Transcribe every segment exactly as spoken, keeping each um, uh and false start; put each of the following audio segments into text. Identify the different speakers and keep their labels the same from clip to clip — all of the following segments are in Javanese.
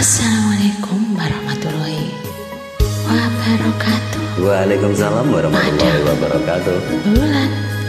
Speaker 1: Assalamualaikum warahmatullahi wabarakatuh.
Speaker 2: Waalaikumsalam warahmatullahi wabarakatuh.
Speaker 1: Bulan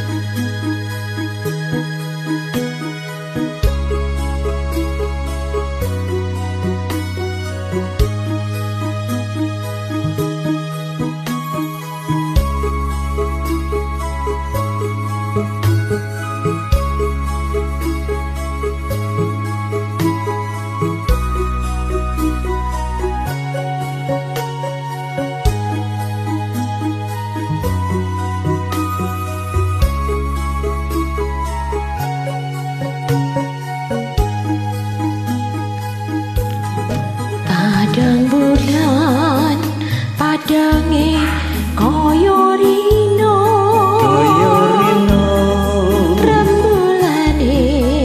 Speaker 1: padang bulan padange koyo rino
Speaker 2: Koyo rino
Speaker 1: rembulane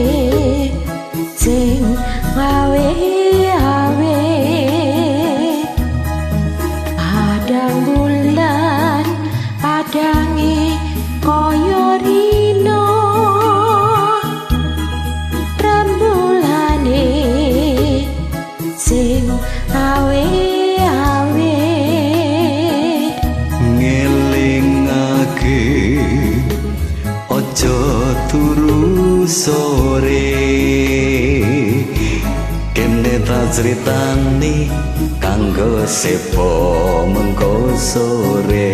Speaker 1: sing gawe awe padang bulan padange koyo rino rembulane sing awe awe
Speaker 2: ngelingake ojo turu sore kene ta critani kanggo sepo mengko sore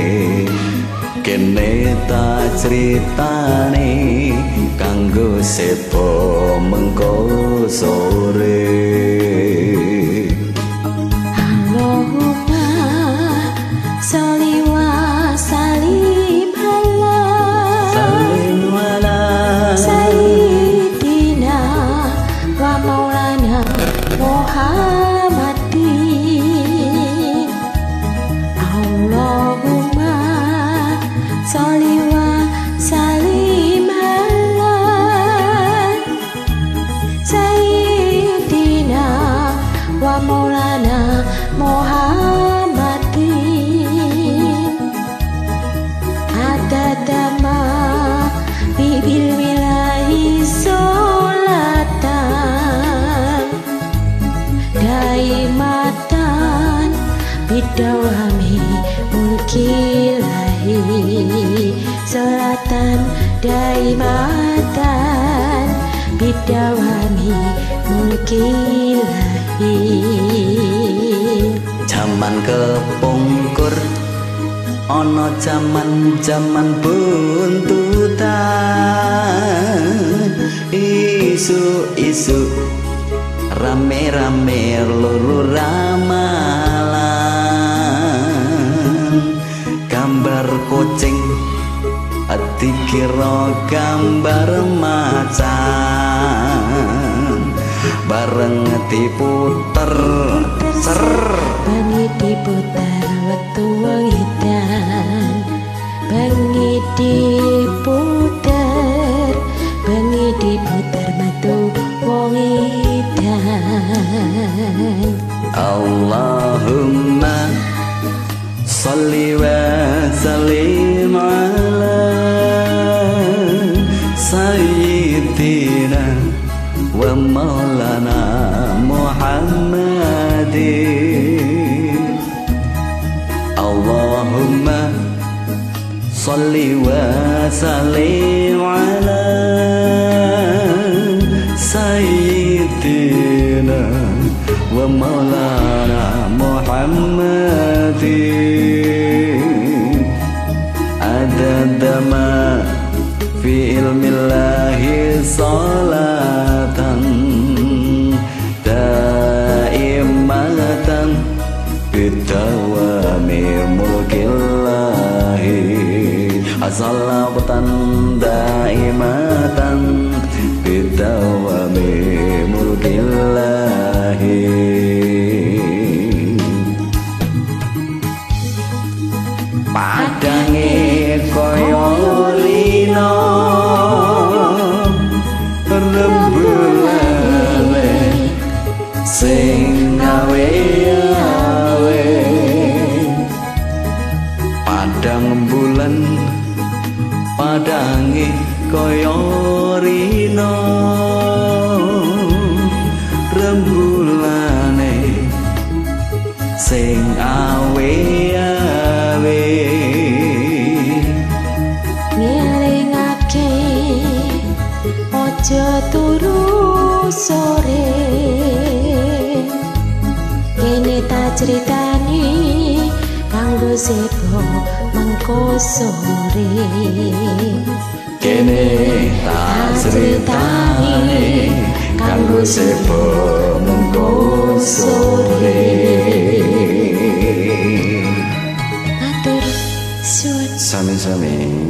Speaker 2: kene ta critani kanggo sepo mengko sore.
Speaker 1: Allahumma sholli wa sallim ala
Speaker 2: Salim wala
Speaker 1: sayyidina wa maulana Muhammadin. Allahumma sholli wa sallim ala sayyidina wa maulana Muhammadin. Adadama bibil wilahi sholatan daimatan bidawami mulkilahi sholatan daimatan bidawami mulkilahi.
Speaker 2: Jaman kepungkur ana jaman-jaman buntutan isu-isu rame-rame loro ramalan gambar kucing dikira gambar macan bareng diputer ser
Speaker 1: bengi diputer wektu wengidan bengi diputer bengi diputer metu wengidan.
Speaker 2: Allahumma sholli wa sallim ala sayyidina wa maulana Muhammadin. Allahumma sholli wa sallim ala sayyidina wa maulana Muhammadin. Adadama fi ilmillahi salatan daimatan bidawami mulkillahi asalatan daimatan bidawami mulkillahi. Padange koyo rino rembulane sing gawe awe padang bulan padange koyo rino rembulane sing awe-awe
Speaker 1: ngelingake ojo turu sore kene tak critani kanggo sepo mengko sore
Speaker 2: kene tak critani kanggo sepo mengko sore
Speaker 1: atur suwun
Speaker 2: sami-sami.